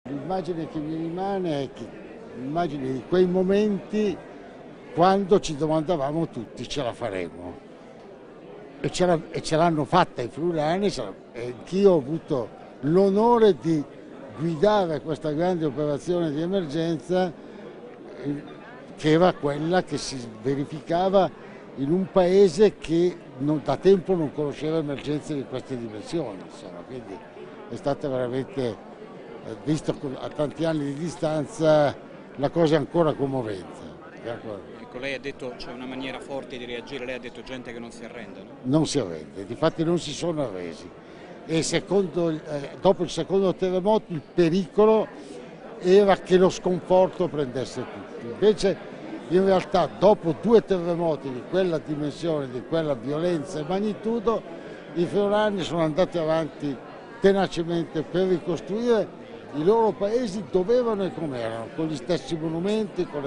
L'immagine che mi rimane è l'immagine di quei momenti quando ci domandavamo tutti: ce la faremo? E ce l'hanno fatta i friulani, e anch'io ho avuto l'onore di guidare questa grande operazione di emergenza, che era quella che si verificava in un paese che da tempo non conosceva emergenze di queste dimensioni, insomma. Quindi è stata veramente, visto a tanti anni di distanza, la cosa è ancora commovente. Ecco, lei ha detto c'è una maniera forte di reagire, lei ha detto gente che non si arrende, no? Non si arrende, difatti non si sono arresi. E dopo il secondo terremoto il pericolo era che lo sconforto prendesse tutti. Invece in realtà dopo 2 terremoti di quella dimensione, di quella violenza e magnitudo, i friulani sono andati avanti tenacemente per ricostruire i loro paesi dov'erano e com'erano, con gli stessi monumenti, con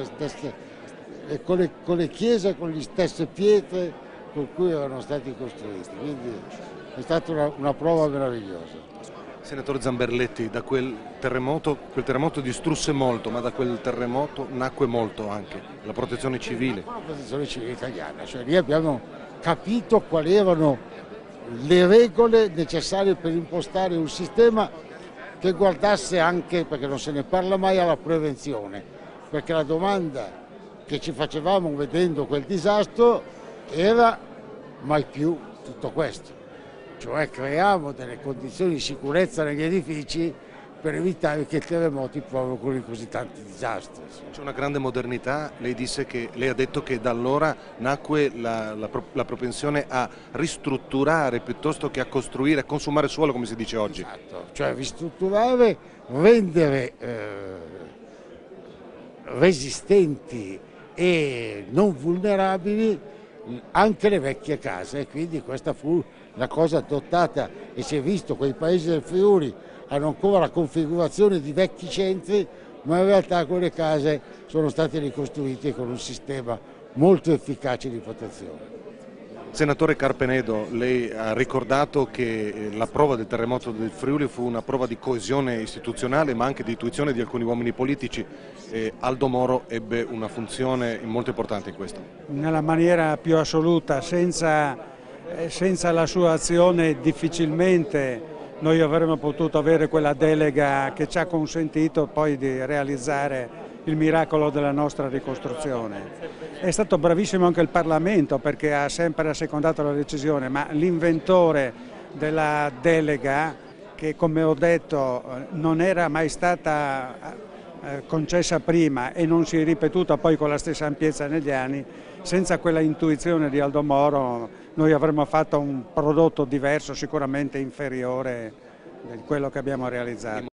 le chiese, con le stesse pietre con cui erano stati costruiti. Quindi è stata una prova meravigliosa. Senatore Zamberletti, da quel terremoto distrusse molto, ma da quel terremoto nacque molto anche la protezione civile. La protezione civile italiana, cioè lì abbiamo capito quali erano le regole necessarie per impostare un sistema che guardasse anche, perché non se ne parla mai, alla prevenzione, perché la domanda che ci facevamo vedendo quel disastro era: mai più tutto questo, cioè creiamo delle condizioni di sicurezza negli edifici per evitare che i terremoti provochino così tanti disastri. C'è una grande modernità, lei ha detto che da allora nacque la propensione a ristrutturare piuttosto che a costruire, a consumare suolo, come si dice oggi. Esatto, cioè ristrutturare, rendere resistenti e non vulnerabili anche le vecchie case, e quindi questa fu la cosa adottata, e si è visto quei paesi del Friuli hanno ancora la configurazione di vecchi centri, ma in realtà quelle case sono state ricostruite con un sistema molto efficace di protezione. Senatore Carpenedo, lei ha ricordato che la prova del terremoto del Friuli fu una prova di coesione istituzionale, ma anche di intuizione di alcuni uomini politici. Aldo Moro ebbe una funzione molto importante in questo. Nella maniera più assoluta, senza la sua azione difficilmente noi avremmo potuto avere quella delega che ci ha consentito poi di realizzare il miracolo della nostra ricostruzione. È stato bravissimo anche il Parlamento, perché ha sempre assecondato la decisione, ma l'inventore della delega, che come ho detto non era mai stata concessa prima e non si è ripetuta poi con la stessa ampiezza negli anni, senza quella intuizione di Aldo Moro noi avremmo fatto un prodotto diverso, sicuramente inferiore di quello che abbiamo realizzato.